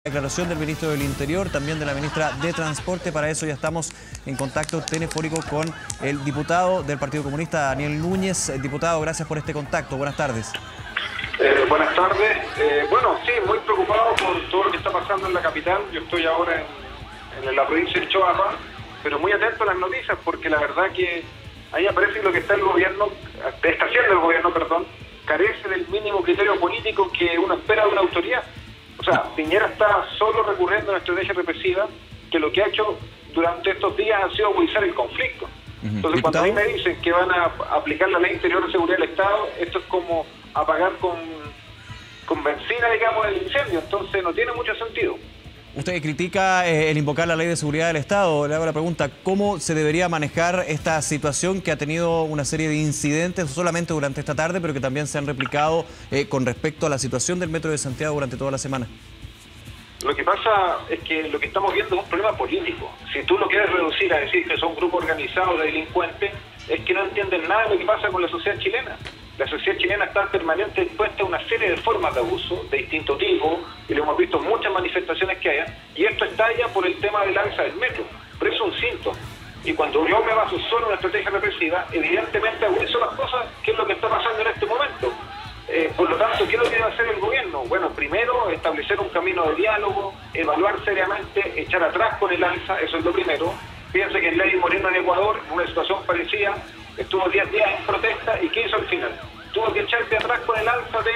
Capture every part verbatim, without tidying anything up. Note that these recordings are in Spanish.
Declaración del ministro del Interior, también de la ministra de Transporte. Para eso ya estamos en contacto telefónico con el diputado del Partido Comunista, Daniel Núñez. Diputado, gracias por este contacto. Buenas tardes. Eh, buenas tardes. Eh, bueno, sí, muy preocupado por todo lo que está pasando en la capital. Yo estoy ahora en, en la provincia de Choapa, pero muy atento a las noticias, porque la verdad que ahí aparece que lo que está el gobierno, está haciendo el gobierno, perdón, carece del mínimo criterio político que uno espera de una autoridad. O sea, Piñera está solo recurriendo a una estrategia represiva que lo que ha hecho durante estos días ha sido agudizar el conflicto. Entonces, cuando a mí me dicen que van a aplicar la Ley Interior de Seguridad del Estado, esto es como apagar con, con benzina, digamos, el incendio. Entonces, no tiene mucho sentido. Usted critica eh, el invocar la Ley de Seguridad del Estado. Le hago la pregunta, ¿cómo se debería manejar esta situación que ha tenido una serie de incidentes, no solamente durante esta tarde, pero que también se han replicado eh, con respecto a la situación del Metro de Santiago durante toda la semana? Lo que pasa es que lo que estamos viendo es un problema político. Si tú lo quieres reducir a decir que son grupos organizados de delincuentes, es que no entienden nada de lo que pasa con la sociedad chilena. La sociedad chilena está permanentemente expuesta a una serie de formas de abuso de distinto tipo, y lo hemos visto en muchas manifestaciones que hay, y esto estalla por el tema del alza del metro. Pero eso es un síntoma. Y cuando yo me baso solo en una estrategia represiva, evidentemente agudizo las cosas, que es lo que está pasando en este momento. Eh, por lo tanto, ¿qué es lo que debe hacer el gobierno? Bueno, primero, establecer un camino de diálogo, evaluar seriamente, echar atrás con el alza, eso es lo primero. Fíjense que Lenín Moreno en Ecuador, en una situación parecida, estuvo diez días en protesta, y ¿qué hizo al final? Tuvo que echarse atrás con el alza de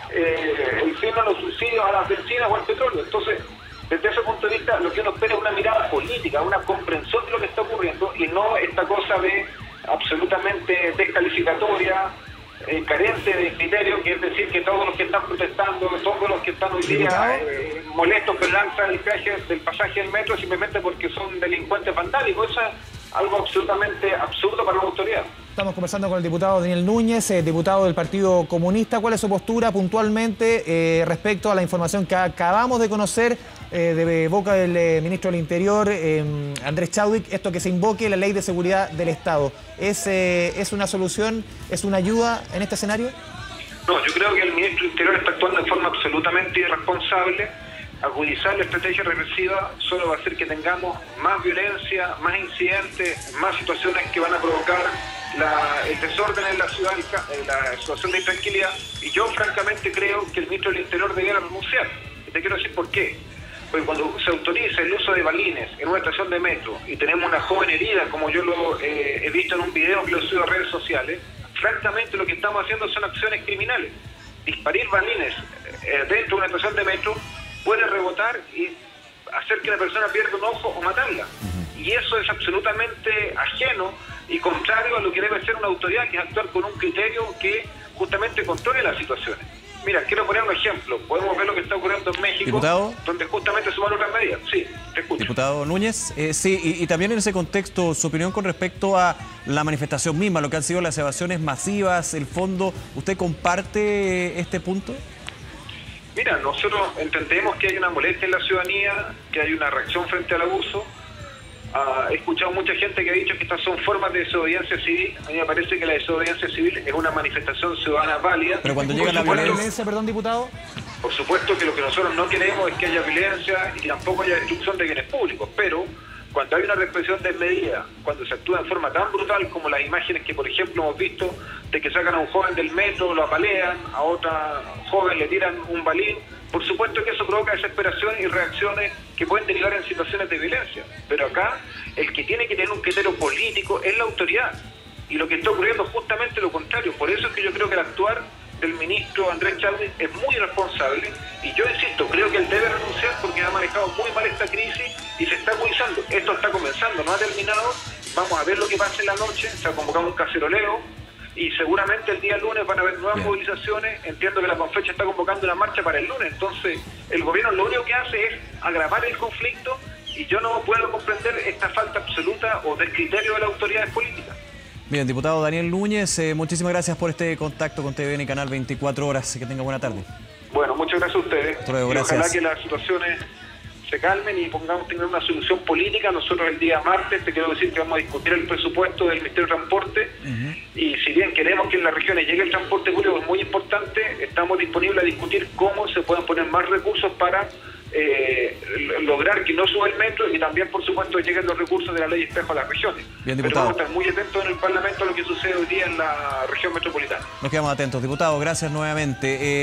eh, el fin a los subsidios a las bencinas o al petróleo. Entonces, desde ese punto de vista, lo que uno espera es una mirada política, una comprensión de lo que está ocurriendo, y no esta cosa de absolutamente descalificatoria, eh, carente de criterio, que es decir, que todos los que están protestando, todos los que están hoy día eh, molestos por el alza del peaje, del pasaje del metro, simplemente porque son delincuentes vandálicos. Eso es algo absolutamente absurdo para la autoridad. Estamos conversando con el diputado Daniel Núñez, eh, diputado del Partido Comunista. ¿Cuál es su postura puntualmente eh, respecto a la información que acabamos de conocer eh, de boca del eh, ministro del Interior, eh, Andrés Chadwick, esto que se invoque la Ley de Seguridad del Estado? ¿Es, eh, ¿Es una solución, es una ayuda en este escenario? No, yo creo que el ministro del Interior está actuando de forma absolutamente irresponsable. Agudizar la estrategia represiva solo va a hacer que tengamos más violencia, más incidentes, más situaciones que van a provocar la, el desorden en la ciudad, la situación de intranquilidad. Y yo francamente creo que el ministro del Interior debiera renunciar. Y te quiero decir por qué. Porque cuando se autoriza el uso de balines en una estación de metro y tenemos una joven herida, como yo lo eh, he visto en un video que lo subo a redes sociales, francamente lo que estamos haciendo son acciones criminales. Disparar balines eh, dentro de una estación de metro puede rebotar y hacer que la persona pierda un ojo o matarla. Uh-huh. Y eso es absolutamente ajeno y contrario a lo que debe ser una autoridad, que es actuar con un criterio que justamente controle las situaciones. Mira, quiero poner un ejemplo. Podemos ver lo que está ocurriendo en México, ¿Diputado? Donde justamente se van otras medidas. Sí, te escucho. Diputado Núñez, eh, sí, y, y también en ese contexto, su opinión con respecto a la manifestación misma, lo que han sido las evasiones masivas, el fondo, ¿usted comparte este punto? Mira, nosotros entendemos que hay una molestia en la ciudadanía, que hay una reacción frente al abuso. Uh, he escuchado mucha gente que ha dicho que estas son formas de desobediencia civil. A mí me parece que la desobediencia civil es una manifestación ciudadana válida. Pero cuando llega la violencia, perdón, diputado. Por supuesto que lo que nosotros no queremos es que haya violencia y tampoco haya destrucción de bienes públicos, pero cuando hay una represión desmedida, cuando se actúa en forma tan brutal como las imágenes que, por ejemplo, hemos visto de que sacan a un joven del metro, lo apalean, a otra joven le tiran un balín, por supuesto que eso provoca desesperación y reacciones que pueden derivar en situaciones de violencia. Pero acá, el que tiene que tener un criterio político es la autoridad. Y lo que está ocurriendo es justamente lo contrario. Por eso es que yo creo que el actuar del ministro Andrés Chadwick es muy irresponsable, y yo insisto, creo que él debe renunciar porque ha manejado muy mal esta crisis y se está agudizando. Esto está comenzando, no ha terminado. Vamos a ver lo que pasa en la noche. Se ha convocado un caceroleo y seguramente el día lunes van a haber nuevas Bien. movilizaciones. Entiendo que la Confecha está convocando una marcha para el lunes. Entonces el gobierno lo único que hace es agravar el conflicto, y yo no puedo comprender esta falta absoluta o del criterio de las autoridades políticas. Bien, diputado Daniel Núñez, eh, muchísimas gracias por este contacto con T V N y Canal veinticuatro horas. Que tenga buena tarde. Bueno, muchas gracias a ustedes. Luego, y gracias. Ojalá que las situaciones se calmen y pongamos tener una solución política. Nosotros el día martes, te quiero decir que vamos a discutir el presupuesto del Ministerio de Transporte. Uh-huh. Y si bien queremos que en las regiones llegue el transporte público, es muy importante, estamos disponibles a discutir cómo se pueden poner más recursos para eh, lograr que no suba el metro y también, por supuesto, lleguen los recursos de la ley espejo a las regiones. Bien, pero diputado. vamos a estar muy atentos en el Parlamento a lo que sucede hoy día en la región metropolitana. Nos quedamos atentos. Diputado, gracias nuevamente. Eh...